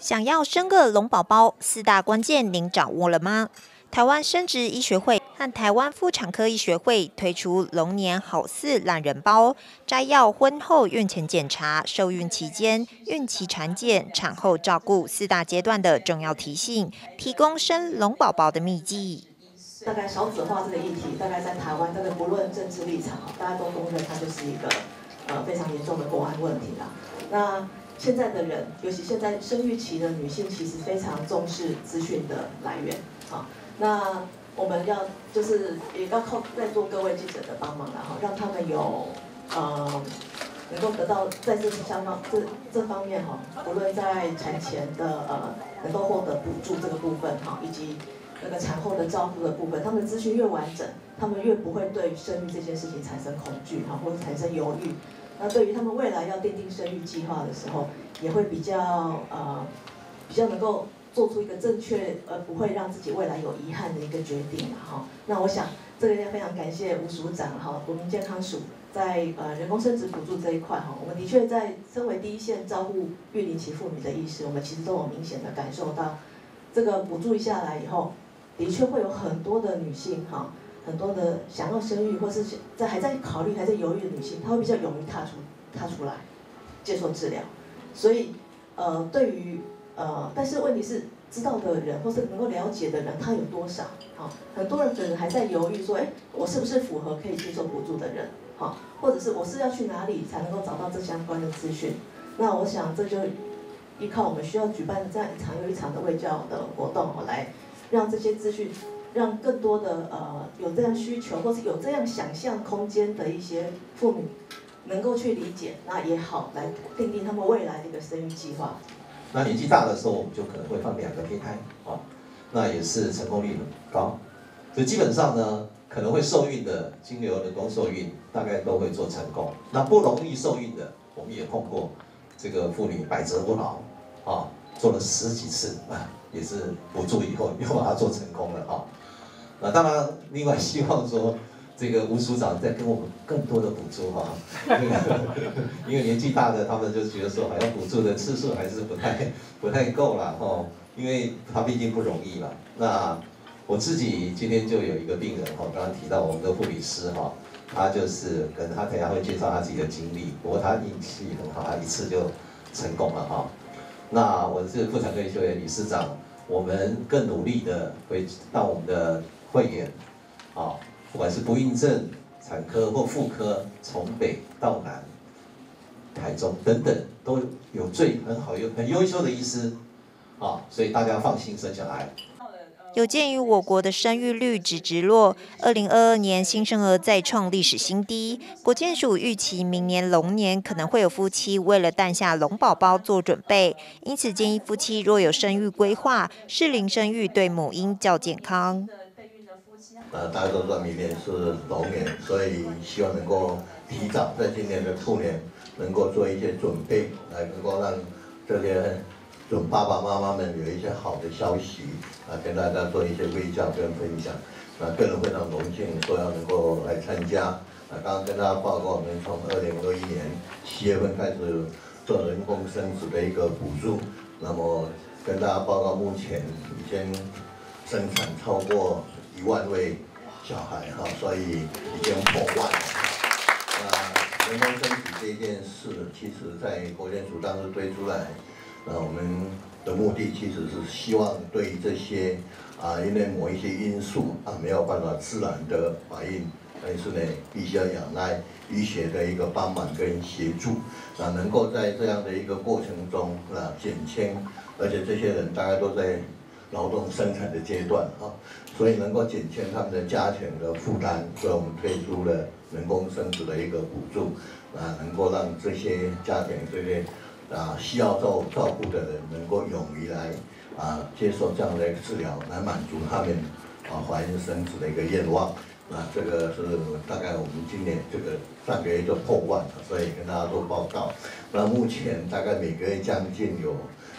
想要生个龙宝宝，4大关键您掌握了吗？台湾生殖医学会和台湾妇产科医学会推出龙年好事懒人包，摘要婚后孕前检查、受孕期间、孕期产检、产后照顾4大阶段的重要提醒，提供生龙宝宝的秘籍。 大概少子化这个议题，大概在台湾，不论政治立场，大家都公认它就是一个非常严重的公安问题啦。那现在的人，尤其现在生育期的女性，其实非常重视资讯的来源。好，那我们要也要靠在座各位记者的帮忙啦，哈，让他们有能够得到在这方面哈，不论在产前的能够获得补助这个部分哈，以及那个产后的照顾的部分，他们的资讯越完整，他们越不会对生育这件事情产生恐惧哈，或者产生犹豫。那对于他们未来要订定生育计划的时候，也会比较能够做出一个正确而不会让自己未来有遗憾的一个决定啦哈。那我想这个要非常感谢吴署长哈，国民健康署在人工生殖补助这一块哈，我们的确在身为第一线照顾育龄期妇女的医师，我们其实都有明显的感受到，这个补助下来以后，的确会有很多的女性哈。很多的想要生育或是还在考虑、还在犹豫的女性，她会比较勇于踏出来接受治疗。所以对于但是问题是，知道的人或是能够了解的人，他有多少？好，很多人可能还在犹豫说，我是不是符合可以接受补助的人？好，或者是我是要去哪里才能够找到这相关的资讯？那我想这就依靠我们需要举办这样一场又一场的卫教的活动，来让这些资讯。让更多的有这样需求或是有这样想象空间的一些妇女，能够去理解，那也好来订定他们未来的一个生育计划。 那年纪大的时候，我们就可能会放2个胚胎啊，那也是成功率很高。所以基本上呢，可能会受孕的，经由人工受孕，大概都会做成功。那不容易受孕的，我们也碰过这个妇女百折不挠啊，做了10几次啊，也是补助以后又把它做成功了啊。当然，另外希望说，这个吴署长再给我们更多的补助哈，因为年纪大的他们就觉得说，好像补助的次数还是不太够了哈，因为他毕竟不容易嘛。那我自己今天就有一个病人哈，刚刚提到我们的护理师哈，他就是可能他等下会介绍他自己的经历，不过他运气很好，他一次就成功了哈。那我是妇产科医学会理事长，我们更努力的会让我们的会员，不管是不孕症、产科或妇科，从北到南、台中等等，都有很优秀的医师，所以大家放心生小孩。 有鉴于我国的生育率直落，2022年新生儿再创历史新低，国健署预期明年龙年可能会有夫妻为了诞下龙宝宝做准备，因此建议夫妻若有生育规划，适龄生育对母婴较健康。 大家都知道明年是龙年，所以希望能够提早在今年的兔年能够做一些准备，来能够让这些准爸爸妈妈们有一些好的消息跟大家做一些卫教跟分享。个人非常荣幸说要能够来参加。刚刚跟大家报告，我们从2021年7月份开始做人工生殖的一个补助，那么跟大家报告，目前已经生产超过1万位小孩所以已经破万了。人工生殖这一件事，其实在国健署当时推出来，我们的目的其实是希望对于这些因为某一些因素没有办法自然的怀孕，但是呢必须要仰赖医学的一个帮忙跟协助，能够在这样的一个过程中减轻，而且这些人大概都在劳动生产的阶段所以能够减轻他们的家庭的负担，所以我们推出了人工生殖的一个补助，能够让这些家庭这些需要照顾的人能够勇于来接受这样的一个治疗，来满足他们怀孕生子的一个愿望。这个是大概我们今年这个上个月就破万了，所以跟大家做报告。那目前大概每个月将近有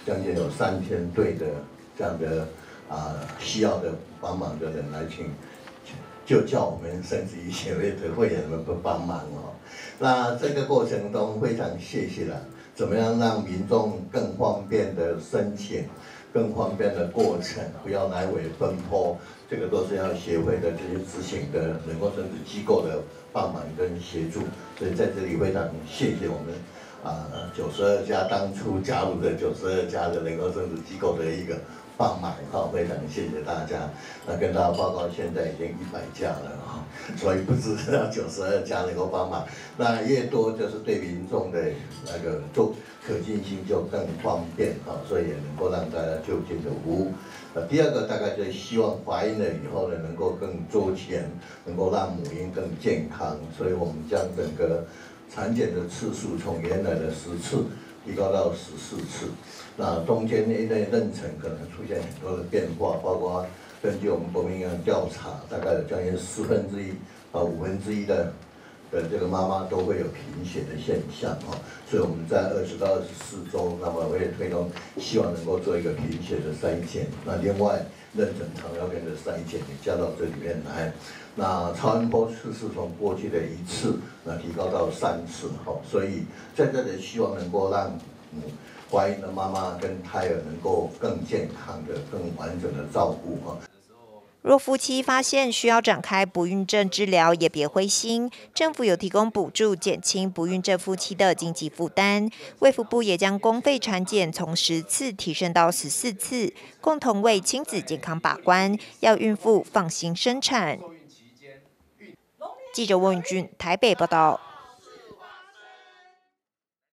3000对的这样的需要的帮忙的人来就叫我们生殖医学会的会员们帮忙那这个过程中非常谢谢了怎么样让民众更方便的申请，更方便的过程，不要来回奔波，这个都是要协会的这些执行的人工生殖机构的帮忙跟协助，所以在这里非常谢谢我们92家当初加入的92家的人工生殖机构的一个帮忙非常谢谢大家。那跟大家报告，现在已经100家了所以不只是要92家能够帮忙，那越多就是对民众的那个做可进性就更方便所以也能够让大家就近的服务。第二个大概就是希望怀孕了以后呢，能够更周全，能够让母婴更健康，所以我们将整个产检的次数从原来的10次提高到14次。那中间因为妊娠可能出现很多的变化，包括根据我们国民营养调查，大概有将近1/4到1/5的这个妈妈都会有贫血的现象所以我们在20到24周，那么会推动，希望能够做一个贫血的筛检。那另外妊娠糖尿病的筛检也加到这里面来。那超音波次数从过去的1次，那提高到3次所以在这里希望能够让怀孕的妈妈跟胎儿能够更健康的、更完整的照顾若夫妻发现需要展开不孕症治疗，也别灰心，政府有提供补助，减轻不孕症夫妻的经济负担。卫福部也将公费产检从10次提升到14次，共同为亲子健康把关，要孕妇放心生产。记者温宇俊台北报道。